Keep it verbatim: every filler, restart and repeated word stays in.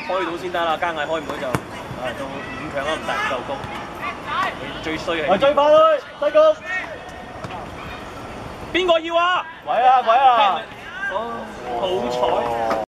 開到先得啦，加毅開唔到就啊到五強都唔得，唔夠高。最衰係。 追翻去，西貢。 邊個要啊？ 鬼啊鬼啊！ 哦，好彩。